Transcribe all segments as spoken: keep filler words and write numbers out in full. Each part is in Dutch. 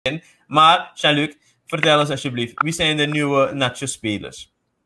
Maar, Jean-Luc, vertel ons alsjeblieft, wie zijn de nieuwe Nacho-spelers?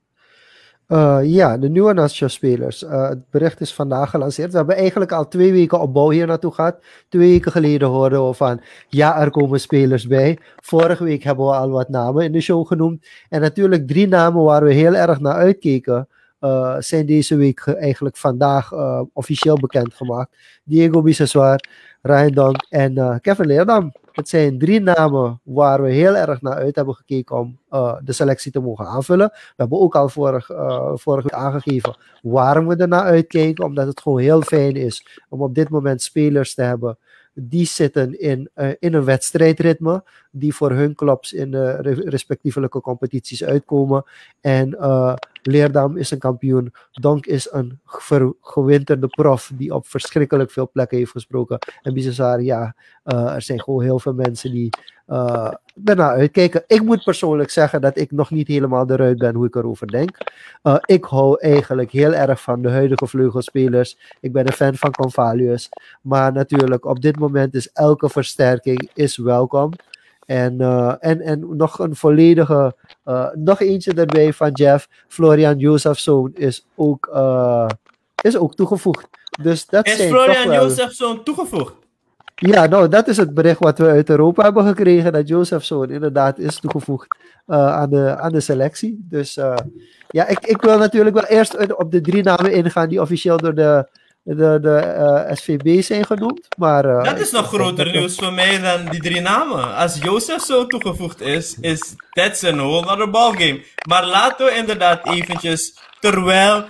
Uh, ja, de nieuwe Nacho-spelers. Uh, het bericht is vandaag gelanceerd. We hebben eigenlijk al twee weken opbouw hier naartoe gehad. Twee weken geleden hoorden we van, ja, er komen spelers bij. Vorige week hebben we al wat namen in de show genoemd. En natuurlijk drie namen waar we heel erg naar uitkeken, uh, zijn deze week eigenlijk vandaag uh, officieel bekendgemaakt. Diego Biseswar, Ryan Donk en uh, Kevin Leerdam. Het zijn drie namen waar we heel erg naar uit hebben gekeken om uh, de selectie te mogen aanvullen. We hebben ook al vorig, uh, vorige week aangegeven waarom we er naar uitkijken. Omdat het gewoon heel fijn is om op dit moment spelers te hebben die zitten in, uh, in een wedstrijdritme. Die voor hun clubs in de respectievelijke competities uitkomen. En uh, Leerdam is een kampioen. Donk is een gewinterde prof die op verschrikkelijk veel plekken heeft gesproken. En Biseswar, ja, uh, er zijn gewoon heel veel mensen die uh, ernaar uitkijken. Ik moet persoonlijk zeggen dat ik nog niet helemaal eruit ben hoe ik erover denk. Uh, ik hou eigenlijk heel erg van de huidige vleugelspelers. Ik ben een fan van Convalius. Maar natuurlijk, op dit moment is elke versterking is welkom. En, uh, en, en nog een volledige, uh, nog eentje erbij van Jeff, Florian Jozefzoon is ook, uh, is ook toegevoegd. Dus dat is zijn Florian toch wel... Jozefzoon toegevoegd? Ja, nou, dat is het bericht wat we uit Europa hebben gekregen, dat Jozefzoon inderdaad is toegevoegd uh, aan, de, aan de selectie. Dus uh, ja, ik, ik wil natuurlijk wel eerst op de drie namen ingaan die officieel door de de, de uh, S V B zijn genoemd. Maar, uh, dat is nog groter nieuws voor mij dan die drie namen. Als Jozef zo toegevoegd is, is that's a whole other ballgame. Maar laten we inderdaad eventjes, terwijl,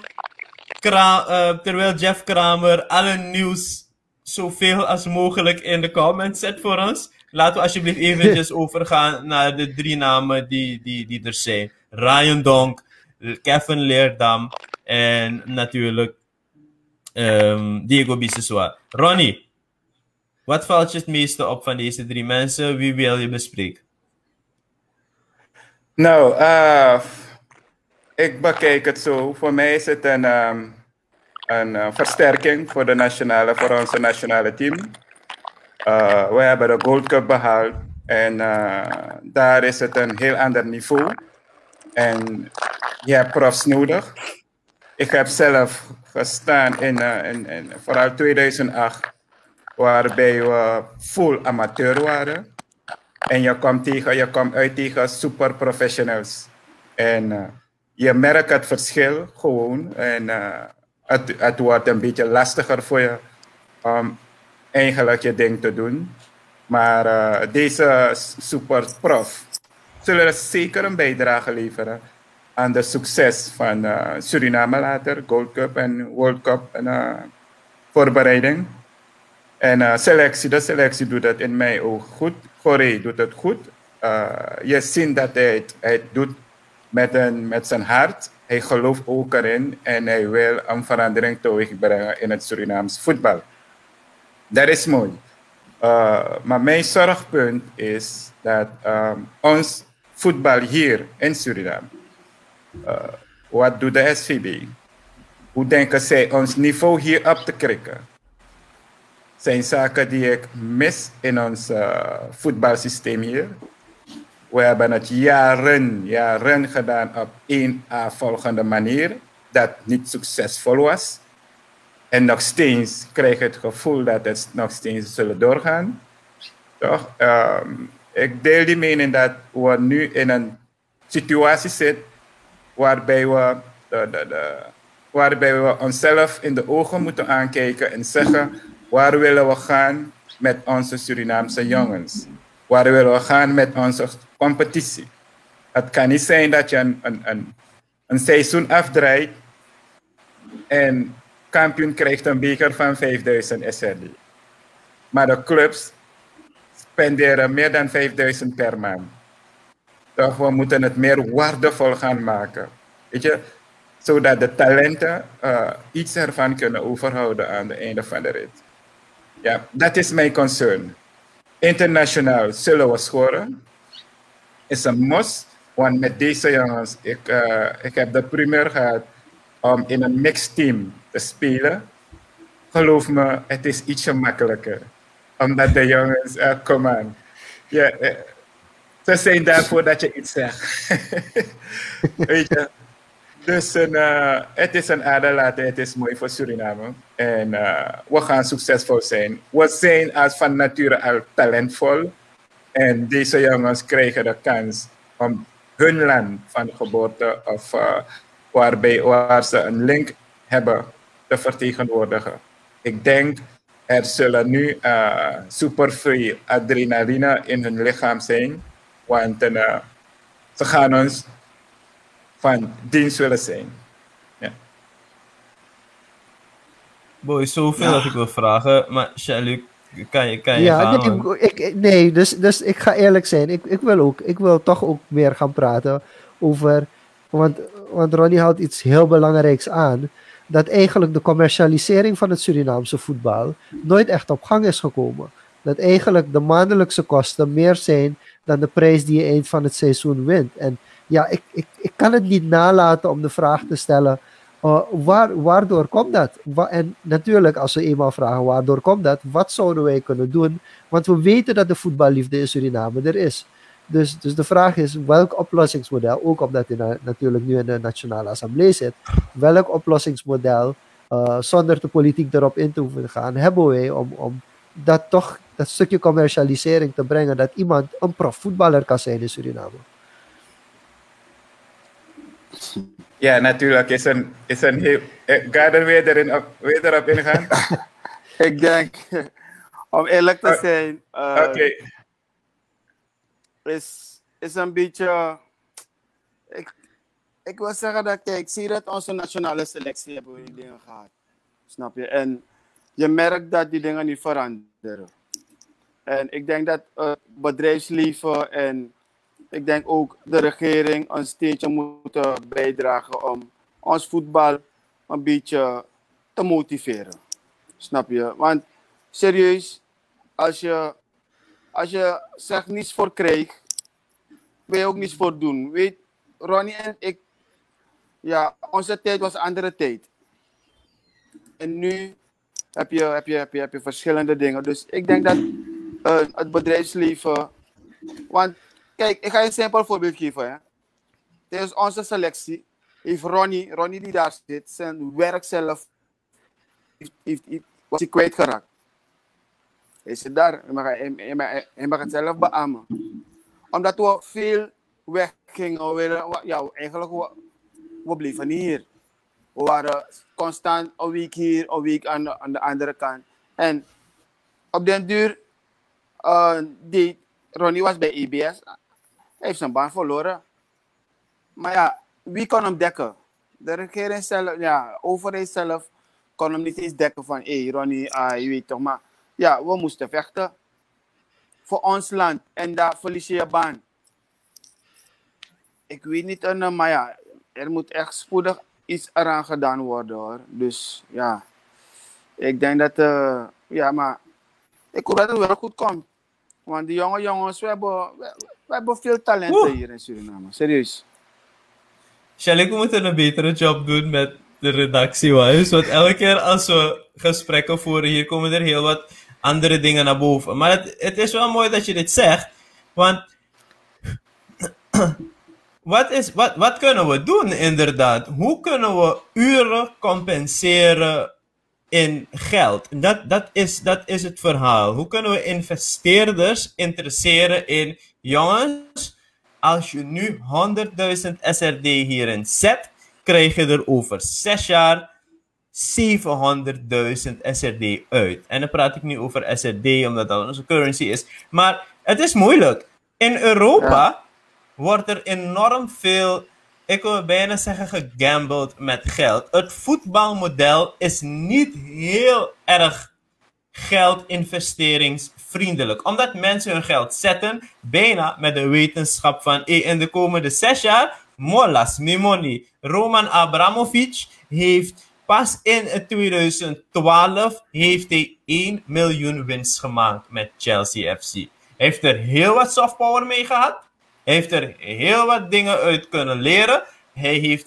Kra uh, terwijl Jeff Kramer alle nieuws zoveel als mogelijk in de comments zet voor ons, laten we alsjeblieft eventjes overgaan naar de drie namen die, die, die er zijn. Ryan Donk, Kevin Leerdam en natuurlijk Um, Diego Biseswar. Ronnie, wat valt je het meeste op van deze drie mensen? Wie wil je bespreken? Nou, uh, ik bekijk het zo. Voor mij is het een, um, een uh, versterking voor, de nationale, voor onze nationale team. Uh, we hebben de Gold Cup behaald en uh, daar is het een heel ander niveau. En je hebt profs nodig. Ik heb zelf gestaan in, uh, in, in vooral tweeduizend acht, waarbij we full amateur waren. En je komt, tegen, je komt uit tegen super professionals. En uh, je merkt het verschil gewoon. En uh, het, het wordt een beetje lastiger voor je om eigenlijk je ding te doen. Maar uh, deze super prof zullen zeker een bijdrage leveren aan de succes van uh, Suriname later, Gold Cup en World Cup en uh, voorbereiding. En uh, selectie, de selectie doet het in mijn oog goed. Goree doet het goed. Uh, je ziet dat hij het, hij het doet met, een, met zijn hart. Hij gelooft ook erin en hij wil een verandering teweeg brengen in het Surinaams voetbal. Dat is mooi. Uh, maar mijn zorgpunt is dat um, ons voetbal hier in Suriname, Uh, wat doet de S V B? Hoe denken zij ons niveau hier op te krikken? Zijn zaken die ik mis in ons uh, voetbalsysteem hier. We hebben het jaren, jaren gedaan op één volgende manier, dat niet succesvol was. En nog steeds krijg ik het gevoel dat het nog steeds zullen doorgaan. Toch? Um, ik deel die mening dat we nu in een situatie zitten waarbij we, de, de, de, waarbij we onszelf in de ogen moeten aankijken en zeggen, waar willen we gaan met onze Surinaamse jongens? Waar willen we gaan met onze competitie? Het kan niet zijn dat je een, een, een, een seizoen afdraait en kampioen krijgt een beker van vijfduizend S R D. Maar de clubs spenderen meer dan vijfduizend per maand. Toch, we moeten het meer waardevol gaan maken. Weet je, zodat de talenten uh, iets ervan kunnen overhouden aan het einde van de rit. Ja, dat is mijn concern. Internationaal zullen we scoren. Is een must, want met deze jongens, ik, uh, ik heb de primeur gehad om in een mixed team te spelen. Geloof me, het is ietsje makkelijker. Omdat de jongens, uh, come on. Ja, uh, ze zijn daarvoor dat je iets zegt. Weet je? Dus een, uh, het is een aderlating, het is mooi voor Suriname. En uh, we gaan succesvol zijn. We zijn als van nature al talentvol. En deze jongens krijgen de kans om hun land van geboorte of uh, waarbij waar ze een link hebben te vertegenwoordigen. Ik denk er zullen nu uh, superveel adrenaline in hun lichaam zijn, want uh, ze gaan ons van dienst willen zijn. Ja. Boy, zoveel ja. dat ik wil vragen, maar Jean-Luc, kan je, kan je ja, gaan? Nee, ik, nee dus, dus ik ga eerlijk zijn. Ik, ik, wil ook, ik wil toch ook meer gaan praten over, want, want Ronnie houdt iets heel belangrijks aan, dat eigenlijk de commercialisering van het Surinaamse voetbal nooit echt op gang is gekomen. Dat eigenlijk de maandelijkse kosten meer zijn dan de prijs die je eind van het seizoen wint. En ja, ik, ik, ik kan het niet nalaten om de vraag te stellen, uh, waar, waardoor komt dat? Wa- en natuurlijk, als we eenmaal vragen waardoor komt dat, wat zouden wij kunnen doen? Want we weten dat de voetballiefde in Suriname er is. Dus, dus de vraag is, welk oplossingsmodel, ook omdat hij na, natuurlijk nu in de Nationale Assemblée zit, welk oplossingsmodel, uh, zonder de politiek erop in te hoeven gaan, hebben wij om, om dat toch, dat stukje commercialisering te brengen, dat iemand een profvoetballer kan zijn in Suriname? Ja, natuurlijk is een, is een heel... Ga er weer, erin op, weer erop ingaan? Ik denk, om eerlijk te zijn, uh, Oké. Okay. is, is een beetje... Ik, ik wil zeggen dat, kijk, zie dat onze nationale selectie hebben we die dingen gehad. Snap je? En je merkt dat die dingen niet veranderen. En ik denk dat het bedrijfsleven en ik denk ook de regering een steentje moeten bijdragen om ons voetbal een beetje te motiveren. Snap je? Want serieus, als je, als je zegt niets voor krijgt, wil je ook niets voor doen. Weet, Ronnie en ik, ja, onze tijd was een andere tijd. En nu heb je, heb je, heb je, heb je verschillende dingen. Dus ik denk dat uh, het bedrijfsleven... Want kijk, ik ga je een simpel voorbeeld geven. Hè. Tijdens onze selectie heeft Ronnie, Ronnie die daar zit, zijn werk zelf heeft, heeft, heeft, was hij kwijtgeraakt. Hij zit daar, hij mag, hij, mag, hij mag het zelf beamen. Omdat we veel weggingen, we, ja, eigenlijk we, we bleven niet hier. We waren constant een week hier, een week aan de, aan de andere kant. En op den duur, uh, die, Ronnie was bij E B S, hij heeft zijn baan verloren. Maar ja, wie kon hem dekken? De regering zelf, ja, overheid zelf kon hem niet eens dekken van, hé hey, Ronnie, uh, je weet toch, maar ja, we moesten vechten voor ons land en daar verlies je je baan. Ik weet niet, uh, maar ja, er moet echt spoedig iets eraan gedaan worden hoor. Dus ja, ik denk dat, uh, ja, maar ik hoop dat het wel goed komt. Want die jonge jongens, we hebben, we, we hebben veel talenten Woe. hier in Suriname. Serieus. Jean-Luc, we moeten een betere job doen met de redactie, want elke keer als we gesprekken voeren, hier komen er heel wat andere dingen naar boven. Maar het, het is wel mooi dat je dit zegt, want wat, is, wat, wat kunnen we doen inderdaad? Hoe kunnen we uren compenseren in geld? Dat, dat, is, dat is het verhaal. Hoe kunnen we investeerders interesseren in, jongens, als je nu honderdduizend S R D hierin zet, krijg je er over zes jaar zevenhonderdduizend S R D uit. En dan praat ik nu over S R D, omdat dat onze currency is. Maar het is moeilijk. In Europa ja. wordt er enorm veel, ik wil bijna zeggen, gegambeld met geld. Het voetbalmodel is niet heel erg geldinvesteringsvriendelijk. Omdat mensen hun geld zetten, bijna met de wetenschap van, hey, in de komende zes jaar, molas, mi money. Roman Abramovich heeft pas in twintig twaalf heeft hij één miljoen winst gemaakt met Chelsea F C. Hij heeft er heel wat softpower mee gehad. Hij heeft er heel wat dingen uit kunnen leren. Hij heeft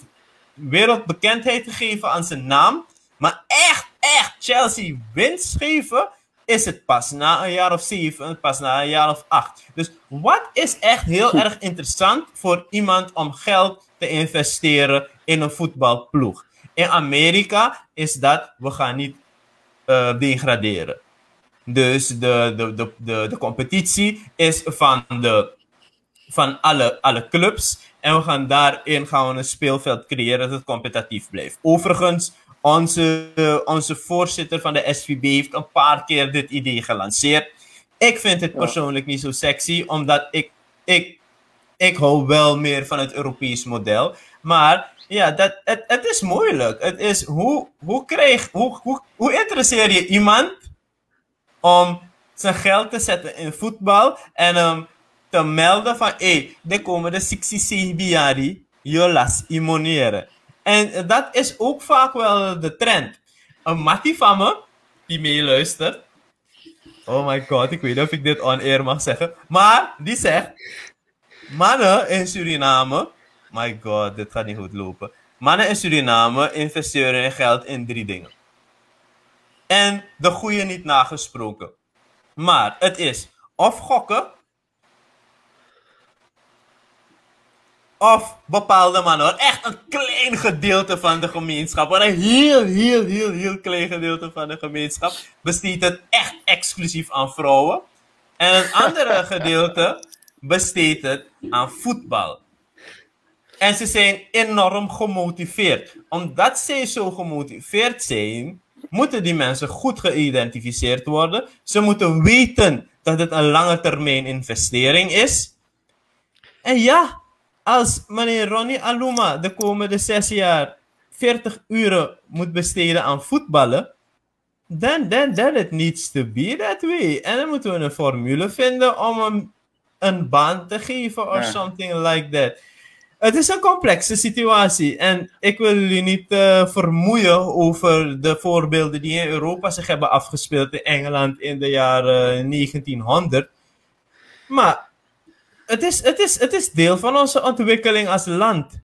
wereldbekendheid gegeven aan zijn naam. Maar echt, echt Chelsea winst geven, is het pas na een jaar of zeven, pas na een jaar of acht. Dus wat is echt heel erg interessant voor iemand om geld te investeren in een voetbalploeg? In Amerika is dat, we gaan niet uh, degraderen. Dus de, de, de, de, de competitie is van, de, van alle, alle clubs. En we gaan daarin gaan we een speelveld creëren dat het competitief blijft. Overigens, onze, uh, onze voorzitter van de S V B heeft een paar keer dit idee gelanceerd. Ik vind het persoonlijk niet zo sexy, omdat ik, ik, ik hou wel meer van het Europees model. Maar ja, dat, het, het is moeilijk. Het is, hoe, hoe, krijg, hoe, hoe, hoe interesseer je iemand om zijn geld te zetten in voetbal en um, te melden van, hé, hey, de komende zesenzestig jaar, je las immoneren. En dat is ook vaak wel de trend. Een mattie van me, die meeluistert, oh my god, ik weet niet of ik dit on-air mag zeggen, maar die zegt, mannen in Suriname, my god, dit gaat niet goed lopen. Mannen in Suriname investeren hun geld in drie dingen. En de goede niet nagesproken. Maar het is of gokken, of bepaalde mannen, echt een klein gedeelte van de gemeenschap, maar een heel, heel, heel, heel klein gedeelte van de gemeenschap besteedt het echt exclusief aan vrouwen. En een andere gedeelte besteedt het aan voetbal. En ze zijn enorm gemotiveerd. Omdat zij zo gemotiveerd zijn, moeten die mensen goed geïdentificeerd worden. Ze moeten weten dat het een lange termijn investering is. En ja, als meneer Ronnie Aluma de komende zes jaar veertig uur moet besteden aan voetballen, then, then, then it needs to be that way. En dan moeten we een formule vinden om hem een baan te geven of Ja. something like that. Het is een complexe situatie en ik wil jullie niet uh, vermoeien over de voorbeelden die in Europa zich hebben afgespeeld in Engeland in de jaren negentienhonderd. Maar het is, het is, het is deel van onze ontwikkeling als land.